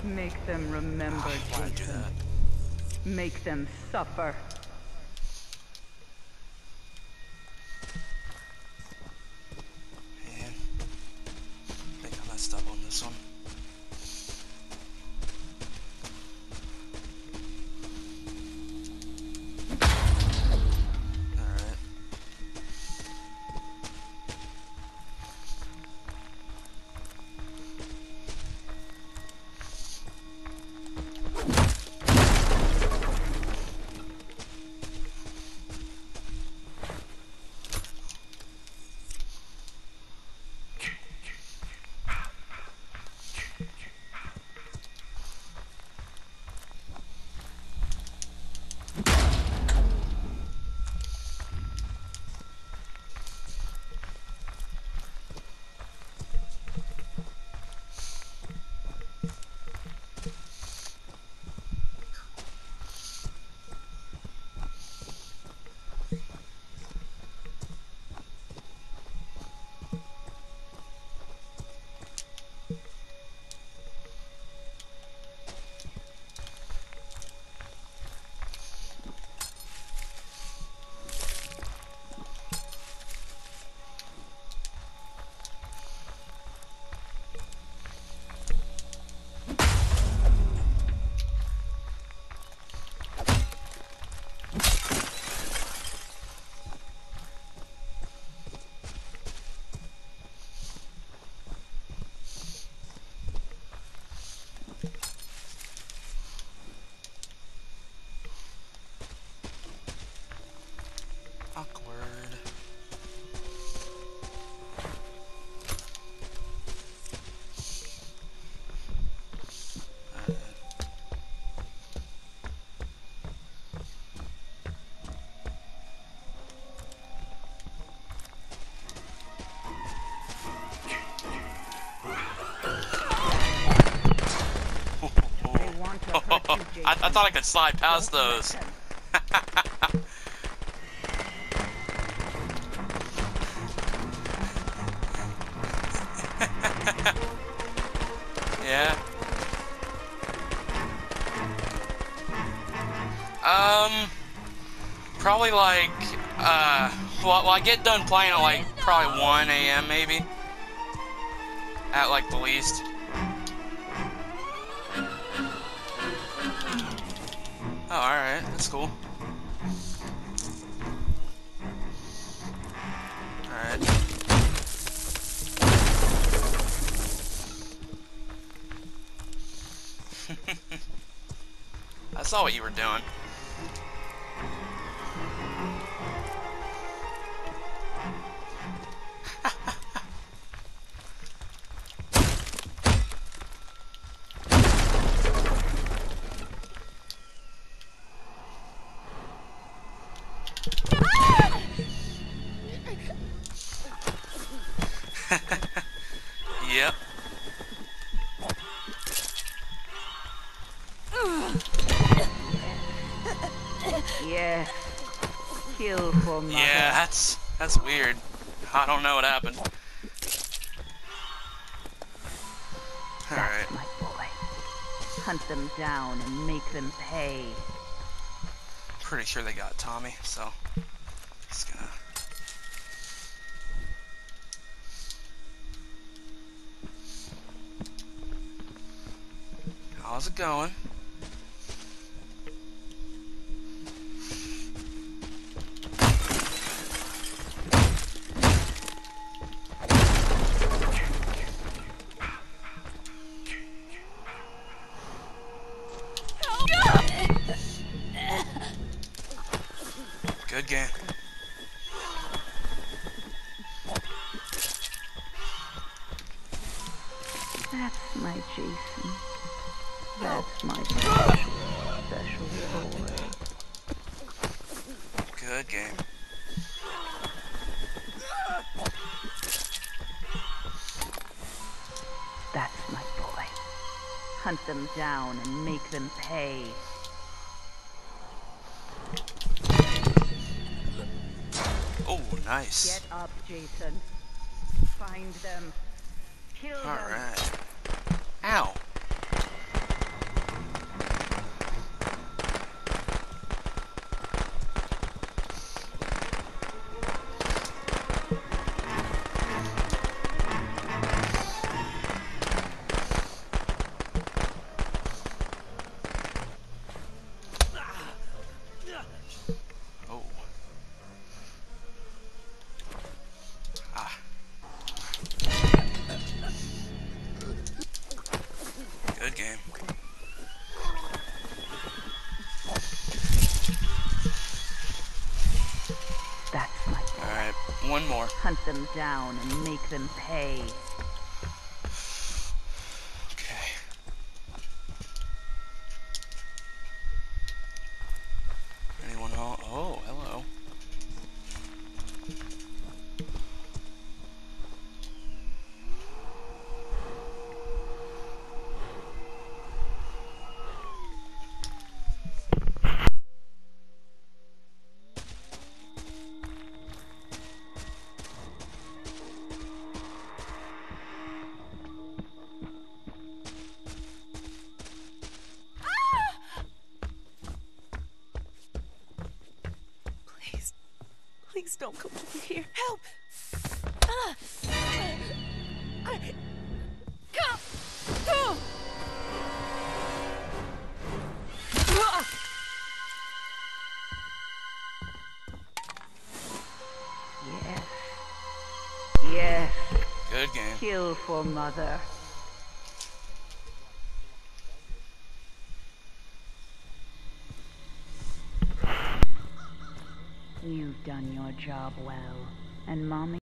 Make them remember, Why'd I do Jason. that? Make them suffer. Man, I think I messed up on this one. Alright. Awkward. They want to hurt you, Jason. I thought I could slide past Don't let those. them. Yeah. Probably like, well, I get done playing at like probably 1 a.m. maybe. At like the least. Oh, alright, that's cool. Alright. I saw what you were doing. Yep. Yes. Kill for mother. Yeah, that's weird. I don't know what happened. Alright. That's my boy. Hunt them down and make them pay. Pretty sure they got Tommy, so just gonna. How's it going? Good game. That's my Jason. That's my special boy. Good game. That's my boy. Hunt them down and make them pay. Oh, nice. Get up, Jason. Find them. Kill them. Alright. Ow. Hunt them down and make them pay. Okay. Anyone home? Oh, hello. Please don't come over here. Help! Yes. Yes. Good game. Kill for mother. You've done your job well, and Mommy